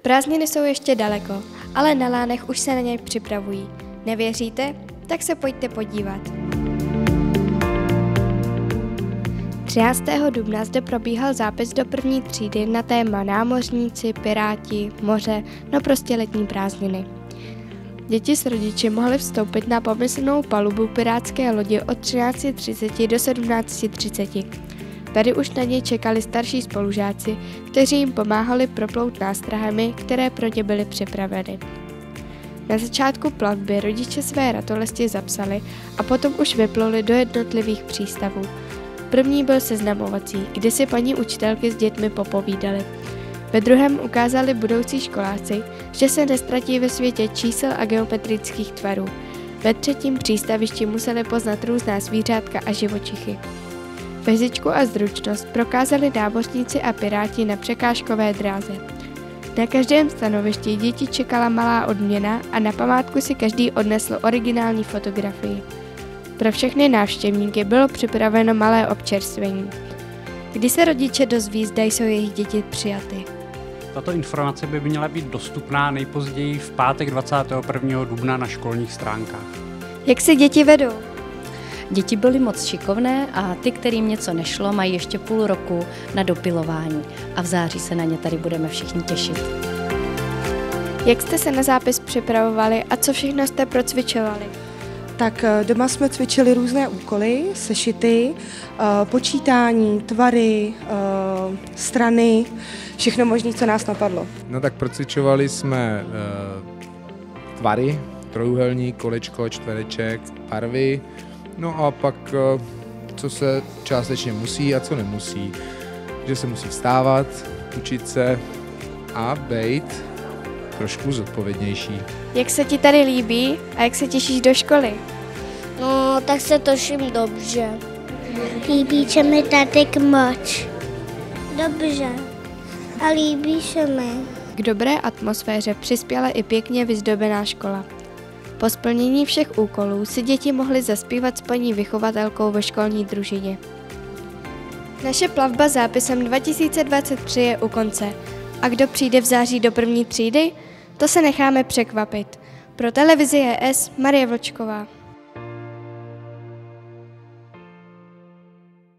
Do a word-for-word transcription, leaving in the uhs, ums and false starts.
Prázdniny jsou ještě daleko, ale na lánech už se na ně připravují. Nevěříte? Tak se pojďte podívat. třináctého dubna zde probíhal zápis do první třídy na téma námořníci, piráti, moře, no prostě letní prázdniny. Děti s rodiči mohly vstoupit na pomyslnou palubu pirátské lodi od třináct třicet do sedmnáct třicet. Tady už na něj čekali starší spolužáci, kteří jim pomáhali proplout nástrahami, které pro ně byly připraveny. Na začátku plavby rodiče své ratolesti zapsali a potom už vypluli do jednotlivých přístavů. První byl seznamovací, kde si paní učitelky s dětmi popovídali. Ve druhém ukázali budoucí školáci, že se nestratí ve světě čísel a geometrických tvarů. Ve třetím přístavišti museli poznat různá zvířátka a živočichy. Fyzičku a zručnost prokázali námořníci a piráti na překážkové dráze. Na každém stanovišti děti čekala malá odměna a na památku si každý odnesl originální fotografii. Pro všechny návštěvníky bylo připraveno malé občerstvení. Kdy se rodiče dozví, zda jsou jejich děti přijaty? Tato informace by měla být dostupná nejpozději v pátek dvacátého prvního dubna na školních stránkách. Jak se děti vedou? Děti byly moc šikovné a ty, kterým něco nešlo, mají ještě půl roku na dopilování a v září se na ně tady budeme všichni těšit. Jak jste se na zápis připravovali a co všechno jste procvičovali? Tak doma jsme cvičili různé úkoly, sešity, počítání, tvary, strany, všechno možné, co nás napadlo. No tak procvičovali jsme tvary, trojúhelník, kolečko, čtvereček, barvy, no a pak co se částečně musí a co nemusí. Že se musí vstávat, učit se a být trošku zodpovědnější. Jak se ti tady líbí a jak se těšíš do školy? No, tak se těším dobře. Líbí se mi tady moc. Dobře. A líbí se mi. K dobré atmosféře přispěla i pěkně vyzdobená škola. Po splnění všech úkolů si děti mohly zaspívat s paní vychovatelkou ve školní družině. Naše plavba zápisem dva tisíce dvacet tři je u konce. A kdo přijde v září do první třídy? To se necháme překvapit. Pro televizi E S Marie Vlčková.